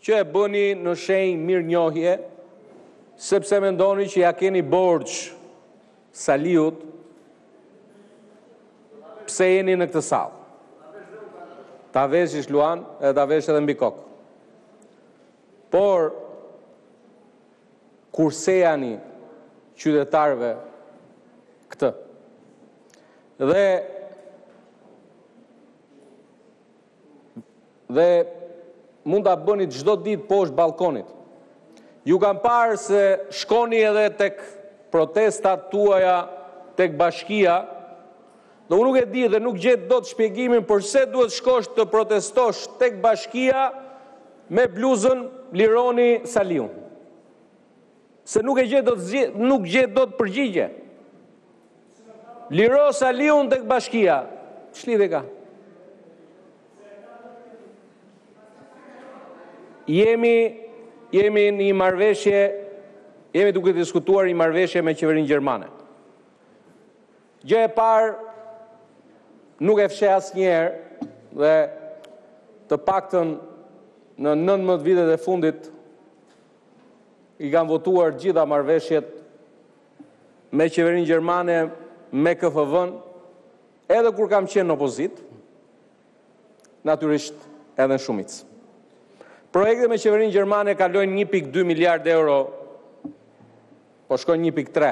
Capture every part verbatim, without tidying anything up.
që e bëni në shenjë mirënjohje, sepse mendoni që ja keni borxh Saliut, pse jeni në këtë sallë. Ta veshish Luan, edhe ta vesh edhe mbi kokë. Por, kurse janë qytetarëve këtë. Dhe dhe mund ta bëni çdo ditë poshtë balkonit. Ju kam parë se shkoni edhe tek protestat tuaja tek bashkia, dhe unë nuk e di dhe nuk gjet dot shpjegimin përse duhet shkosh të protestosh tek bashkia me bluzën Lironi Saliun. Se nuk e gjet dot nuk gjet dot përgjigje. Liro Saliun tek bashkia. Ç'lidhje ka? Jemi jemi në një marrëveshje, jemi duke diskutuar një marrëveshje me qeverinë gjermane. Gjë e parë nuk e fsheh asnjëherë dhe të paktën në nëntëmbëdhjetë vitet e fundit i kanë votuar gjitha marrëveshjet me qeverinë gjermane, me K F V-n, edhe kur kam qenë në opozitë, natyrisht edhe në shumicë. Projekte me qeverinë gjermane kalojnë një pikë dy miliard euro, po shkojnë një pikë tre.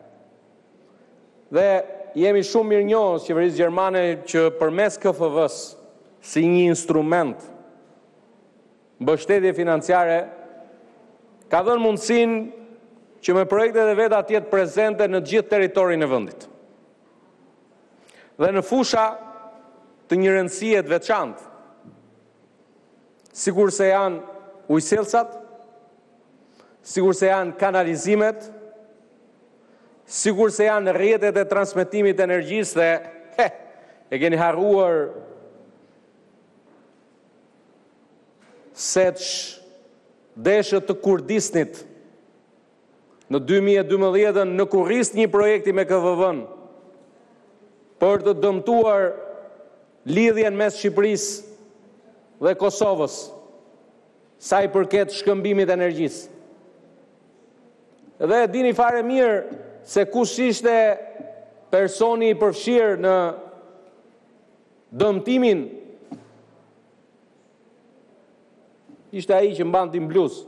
Dhe jemi shumë mirënjohës qeverisë gjermane që përmes K F V-s si një instrument mbështetje financiare ka dhënë mundësinë që me projektet e veta të jetë prezente në gjithë territorin e vendit. Dhe në fusha të një rëndësie të veçantë, sikur se janë ujësellsat, sikur se janë kanalizimet, sikur se janë rrjetet e transmetimit të energjisë dhe he, e keni harruar se deshët të Kurdisnit në dy mijë e dymbëdhjetë në kurris një projekti me K F V-n për të dëmtuar lidhjen mes Shqipërisë dhe Kosovës, sa i përket shkëmbimit energjisë. Dhe dini fare mirë se kush ishte personi i përfshirë në dëmtimin, ishte ai që mbante bluzë.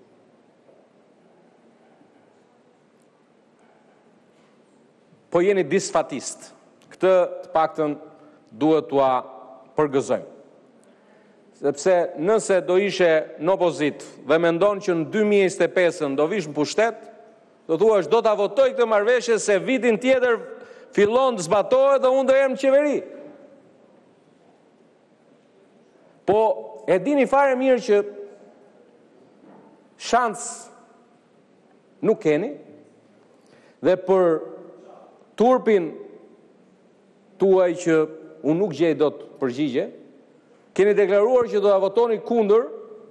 Po jeni disfatist. Këtë të paktën duhet t'ua përgëzojmë. Sepse nëse do ishe në opozitë dhe mendon që në dy mijë e njëzet e pesën do vish në pushtet, do thuash do ta votoj këtë marrëveshje se vitin tjetër fillon të zbatohet dhe unë do jem në qeveri. Po e dini fare mirë që shans nuk keni dhe për turpin tuaj që unë nuk gjej dot përgjigje, keni deklaruar që do ta votoni kundër,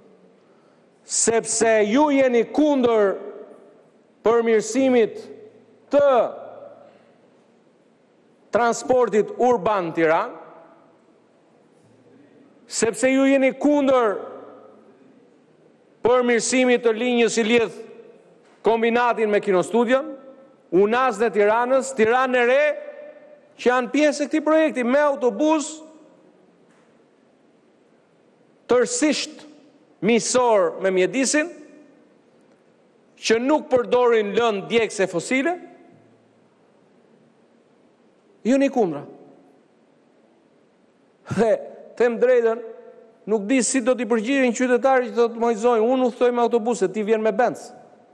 sepse ju jeni kundër përmirësimit të transportit urban Tiranë, sepse ju jeni kundër përmirësimit të linjës i lidh kombinatin me Kinostudion, Unazën e Tiranës, Tiranë e Re, që janë pjesë e këtij projekti me autobus tërësisht misor me mjedisin, që nuk përdorin lëndë djegëse fosile, ju një kundra. Dhe, them drejtën, nuk di si do t'i përgjigjen qytetarë që do të mojzojnë, unë udhtoj me autobuse, ti vjen me Benz.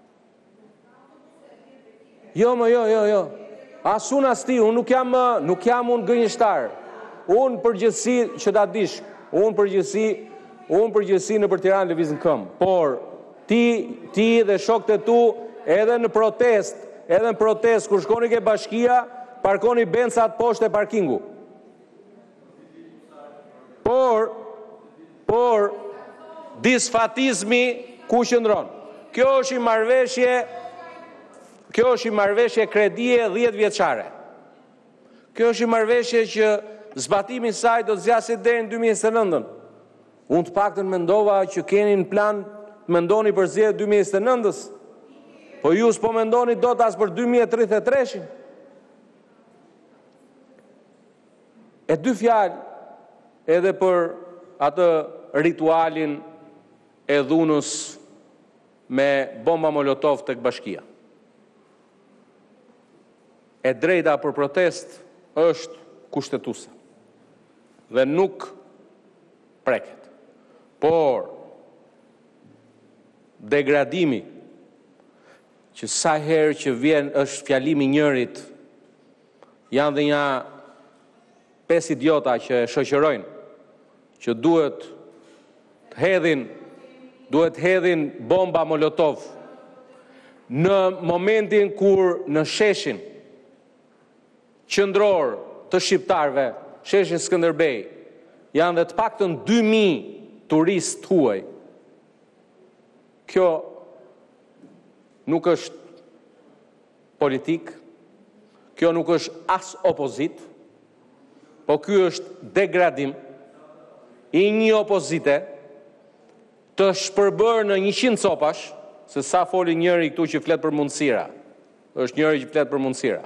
Jo, më jo, jo, jo. As unë as ti, unë nuk jam, nuk jam unë gënjeshtar. Unë përgjithësi që ta dish, unë përgjithësi, unë përgjithësi në për Tiranë lëviz në këmbë. Por ti, ti dhe shokët e tu, edhe në protest, edhe në protest, kur shkoni ke bashkia, parkoni Benzat poshtë e parkingu. Por, por, disfatizmi ku qëndron. Kjo është i marrëveshje, kjo është i marrëveshje kredie dhjetë vjeçare. Kjo është i marrëveshje që zbatimi i saj do të zgjasë deri në dy mijë e njëzet e nëntën. Unë të paktën mendova që keni në plan të mendoni për zgjedhjet dy mijë e njëzet e nëntës, po ju s'po mendoni dot as për dy mijë e tridhjetë e treshin. E dy fjalë edhe për atë ritualin e dhunës me bomba molotov tek Bashkia. E drejta për protest është kushtetuese dhe nuk preket. Por degradimi që sa herë që vjen është fjalimi njërit, janë dhe një pesë idiota që e shoqërojnë, që duhet të hedhin, duhet të hedhin bomba molotov në momentin kur në sheshin qendror të shqiptarëve, sheshin Skënderbej, janë dhe të paktën dy mijë turistë huaj. Kjo nuk është politik, kjo nuk është as opozit, po ky është degradim i një opozite të shpërbërë në njëqind copash, se sa foli njëri këtu që flet për mundësira. Është njëri që flet për mundësira.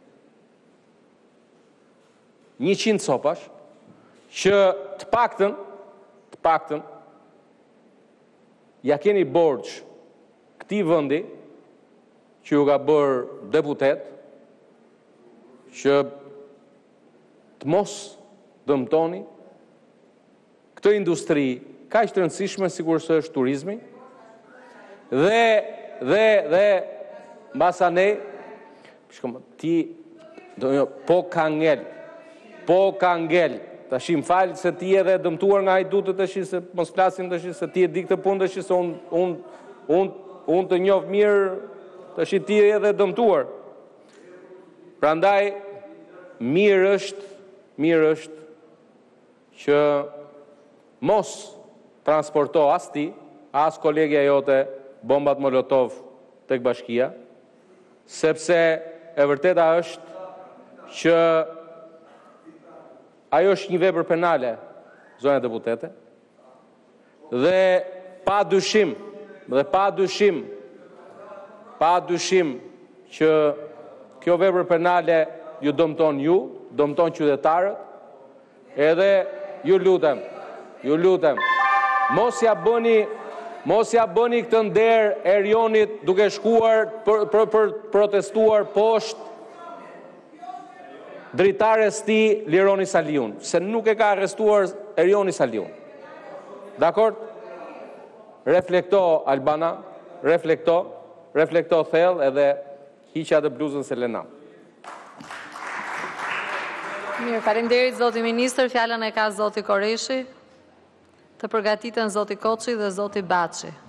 njëqind copash që të paktën, të paktën, ja keni borxh këtij vendi që ju ka bërë deputet, që të mos dëmtoni këtë industri kaq të rëndësishme sikur se është turizmi, dhe dhe dhe mbasa ne shkom ti do po ka ngel, po ka ngel. Tash më fal se ti edhe dëmtuar nga hajdutët tash, se mos flasim tash se ti e di këtë punë tash, se un un un un të njoh mirë tash, ti edhe dëmtuar. Prandaj mirë është, mirë është që mos transporto as ti, as kolegja jote bombat molotov tek Bashkia, sepse e vërteta është që ajo është një vepër penale, zonja deputete, dhe pa dyshim, dhe pa dyshim, pa dyshim që kjo vepër penale ju dëmton ju, dëmton qytetarët, edhe ju lutem, ju lutem, mos ja bëni, mos ja bëni këtë nder Erionit duke shkuar për, për, për protestuar poshtë dritares ti Lironi Saliun, se nuk e ka arrestuar Erioni Saliun. Dakord? Reflekto, Albana, reflekto, reflekto thellë edhe hiqa të bluzën Selena. Mirë, faleminderit zoti ministër, fjalën e ka zoti Koreshi, të përgatiten zoti Koçi dhe zoti Baçi.